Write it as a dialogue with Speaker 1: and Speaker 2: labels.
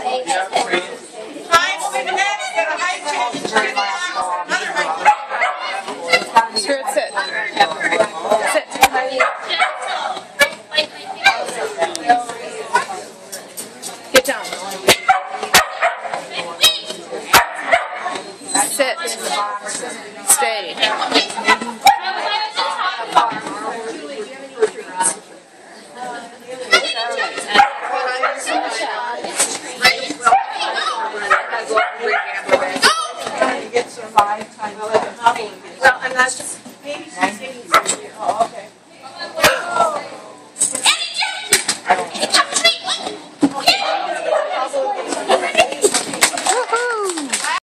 Speaker 1: Spirit, sit. Sit. Get down. Sit. Stay.
Speaker 2: Well, and that's just maybe she's taking some.